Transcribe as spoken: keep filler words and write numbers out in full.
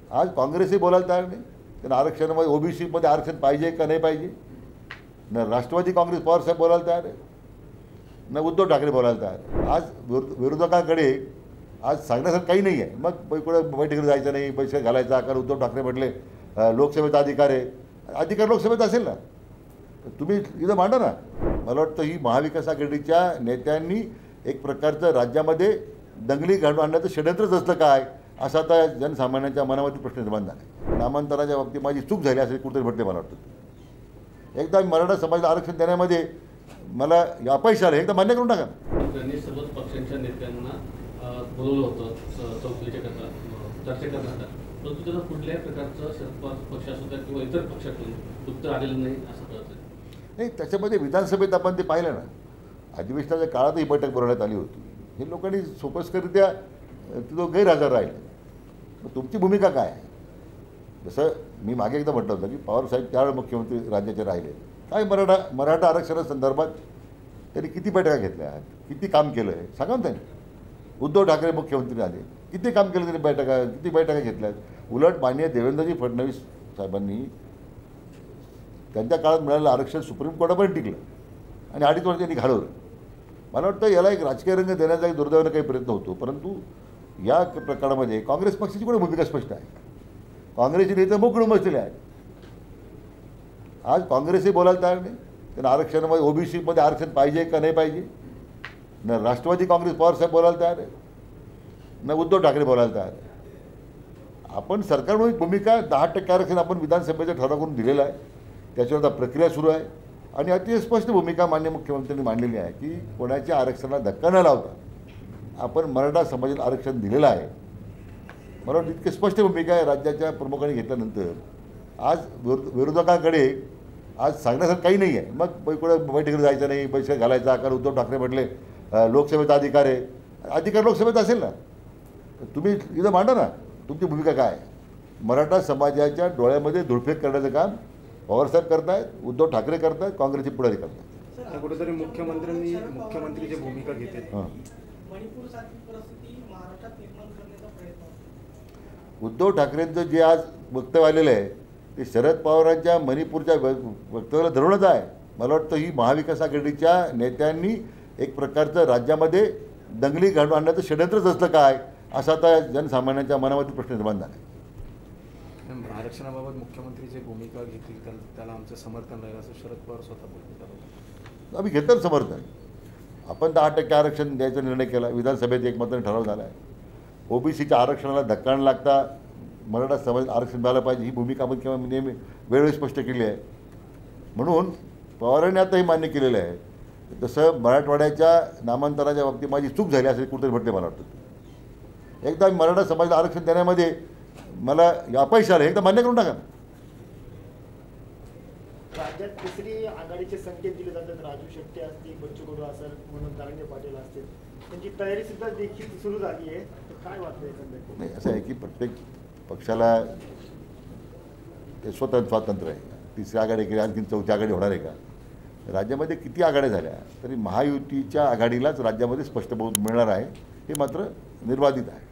आज काँग्रेसही बोलायला तयार नाही. त्यांना आरक्षणामध्ये ओबीसीमध्ये आरक्षण पाहिजे का नाही पाहिजे. न राष्ट्रवादी काँग्रेस पवारसाहेब बोलायला तयार आहे, न उद्धव ठाकरे बोलायला तयार आहे. आज विरोधकांकडे आज सांगण्यासारखं काही नाही आहे. मग कुठं बैठकीला जायचं नाही, पैसे घालायचा. कारण उद्धव ठाकरे म्हटले लोकसभेचा अधिकार आहे. अधिकार लोकसभेत असेल ना, तुम्ही इथं मांडा ना. मला वाटतं ही महाविकास आघाडीच्या नेत्यांनी एक प्रकारचं राज्यामध्ये दंगली घडवून आणण्याचं षडयंत्रच असलं काय, असा आता जनसामान्यांच्या मनामध्ये प्रश्न निर्माण झाला. नामांतराच्या बाबतीत माझी चूक झाली असं कुठेतरी म्हटले. मला वाटतं एकदा मराठा समाजाला आरक्षण देण्यामध्ये मला अपयश आलं, एकदा मान्य करून टाका. त्यांनी सर्वच पक्षांच्या नेत्यांना बोलवलं होतं चौकशीच्या करता, चर्चा करण्याचा, परंतु त्याला कुठल्याही प्रकारचं शरद पवार पक्ष असू द्या किंवा इतर पक्षातून उत्तर आलेलं नाही असं कळतं. नाही, त्याच्यामध्ये विधानसभेत आपण ते पाहिलं ना, अधिवेशनाच्या काळात ही बैठक बोलवण्यात आली होती. हे लोकांनी सोपस्करित्या तो गैरहजर राहिले. मग तुमची भूमिका काय आहे? जसं मी मागे एकदा म्हटलं होतं की पवारसाहेब त्यावेळेस मुख्यमंत्री राज्याचे राहिले, काय मराठा मराठा आरक्षणासंदर्भात त्यांनी किती बैठका घेतल्या आहेत, किती काम केलं आहे सांगा ना त्यांनी. उद्धव ठाकरे मुख्यमंत्री आले, किती काम केलं त्यांनी, बैठका किती बैठका घेतल्या आहेत. उलट माननीय देवेंद्रजी फडणवीस साहेबांनी त्यांच्या काळात मिळालेलं आरक्षण सुप्रीम कोर्टापर्यंत टिकलं आणि अडीच वर्ष त्यांनी घालवलं. मला वाटतं याला एक राजकीय रंग देण्याचा एक दुर्दैवानं काही प्रयत्न होतो. परंतु या प्रकरणामध्ये काँग्रेस पक्षाची कोणी भूमिका स्पष्ट आहे. काँग्रेसचे नेते मोकळून बसलेले आहेत. आज काँग्रेसही बोलायला तयार नाही. त्यांना आरक्षणामध्ये ओबीसीमध्ये आरक्षण पाहिजे का नाही पाहिजे. न राष्ट्रवादी काँग्रेस पवारसाहेब बोलायला तयार आहे, न उद्धव ठाकरे बोलायला तयार आहे. आपण सरकारमध्ये भूमिका दहा टक्के आरक्षण आपण विधानसभेचा ठराव करून दिलेला आहे. त्याच्यावर आता प्रक्रिया सुरू आहे आणि अतिशय स्पष्ट भूमिका माननीय मुख्यमंत्र्यांनी मांडलेली आहे की कोणाच्या आरक्षणाला धक्का न लावता आपण मराठा समाजाला आरक्षण दिलेलं आहे. मला वाटतं इतकी स्पष्ट भूमिका आहे राज्याच्या प्रमुखांनी घेतल्यानंतर आज विरोधकांकडे आज सांगण्यासारखं काही नाही आहे. मग कुठं बैठकीला जायचं नाही, पैसे घालायचा. कारण उद्धव ठाकरे म्हटले लोकसभेचा अधिकार आहे. अधिकार लोकसभेत असेल ना, तुम्ही इथं मांडा ना. तुमची भूमिका काय आहे? मराठा समाजाच्या डोळ्यामध्ये धुळफेक करण्याचं काम पवारसाहेब करतायत, उद्धव ठाकरे करतायत, काँग्रेसचे पुढारी करतायत. कुठेतरी मुख्यमंत्र्यांनी मुख्यमंत्रीची भूमिका घेते. उद्धव ठाकरेंचं जे आज वक्तव्य आलेलं आहे ते शरद पवारांच्या मणिपूरच्या वक्तव्याला धरूनच आहे. मला वाटतं ही महाविकास आघाडीच्या नेत्यांनी एक प्रकारचं राज्यामध्ये दंगली घडवून आणण्याचं षडयंत्रच असलं काय, असा आता जनसामान्यांच्या मनामध्ये प्रश्न निर्माण झाला. आरक्षणाबाबत मुख्यमंत्रीची भूमिका घेतली तर त्याला आमचं समर्थन राहील असं शरद पवार स्वतः बोलतात. आम्ही घेतलं समर्थन. आपण दहा टक्के आरक्षण द्यायचा निर्णय केला, विधानसभेत एकमताने ठराव झाला आहे. ओबीसीच्या आरक्षणाला धक्का न लागता मराठा समाजात आरक्षण द्यायला पाहिजे ही भूमिका आपण किंवा नेहमी वेळोवेळी स्पष्ट केली आहे. म्हणून पवारांनी आता हे मान्य केलेलं आहे. तसं मराठवाड्याच्या नामांतराच्या बाबतीत माझी चूक झाली असं कुठेतरी म्हटले. मला वाटतं एकदा मराठा समाजाला आरक्षण देण्यामध्ये मला अपयश आलं, एकदा मान्य करून टाका. राज्यात तिसरी आघाडीचे संकेत दिले जातात. राजू शेट्टी असतील, बच्चू कडू असेल, म्हणून दानवे पाटील असतील, त्यांची तयारी सुद्धा देखील सुरू झाली आहे. काय वाटतं एकंदरीत? नाही, असं आहे की प्रत्येक पक्षाला ते स्वतंत्र स्वातंत्र्य आहे. तिसरी आघाडी केली, आणखी चौथी आघाडी होणार आहे का? राज्यामध्ये किती आघाड्या झाल्या तरी महायुतीच्या आघाडीलाच राज्यामध्ये स्पष्ट बहुमत मिळणार आहे, हे मात्र निर्वादित आहे.